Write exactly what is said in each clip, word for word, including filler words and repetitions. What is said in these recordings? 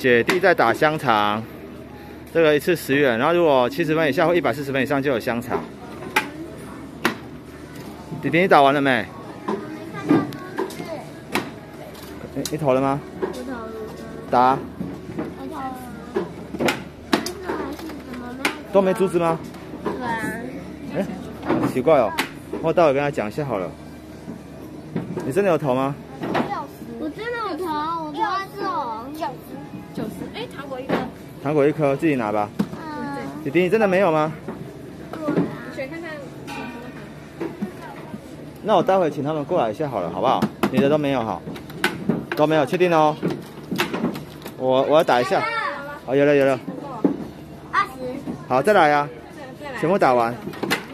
姐弟在打香肠，这个一次十元，然后如果七十分以下或一百四十分以上就有香肠。弟弟，你打完了没？你你投了吗？ 我投了。 打。 我投了。珠子还是怎么没有？ 都没珠子吗？ 对啊。 哎，好奇怪哦，我待会跟他讲一下好了。你真的有投吗？ 我真的有投，我投在这种九十。 九十，哎，糖果一颗。 糖果一颗，自己拿吧。 嗯。 弟弟，你真的没有吗？ 你选看看。 那我待会请他们过来一下好了，好不好？你的都没有哈，都没有，确定哦。我我要打一下。好，有了有了。 二十。 好，再来呀，全部打完。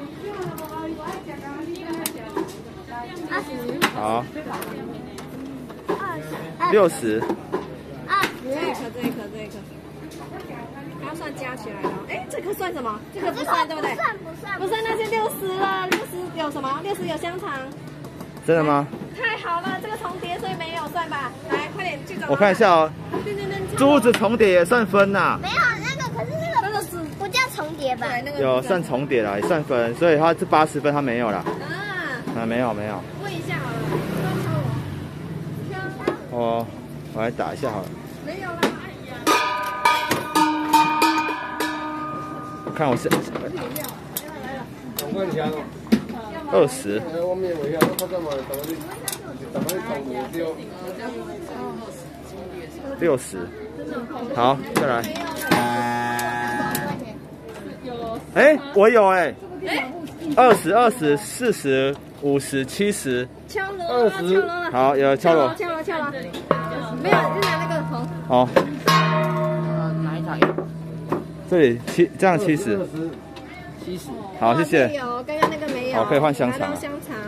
二十。 好。 二十。 六十。 二十。 这一颗，这一颗，这一颗。还要算加起来的。哎，这颗算什么？这个不算，对不对？ 不算不算。 不算，那就六十了。六十有什么？六十有香肠。 真的吗？ 太好了，这个重叠，所以没有算吧？来，快点去找。 我看一下哦。 对对对。 珠子重叠也算分呐。 没有那个，可是那个那个是不叫重叠吧？ 对，那个有算重叠啦，也算分，所以他这八十分他没有啦。 啊。 啊，没有没有。 问一下好了，不要敲我。 哦，我来打一下好了。 没有啦， 看我是二十。六十。好，再来。哎，我有哎。二十、二十、四十、五十、七十。 敲锣了，敲锣了。 好，有敲锣。 敲锣，敲锣。没有，就拿那个红。 好。 哪一台？ 这里七，这样七十。 七十。 好，谢谢。 有，刚刚那个没有。 好，可以换香肠。 香肠。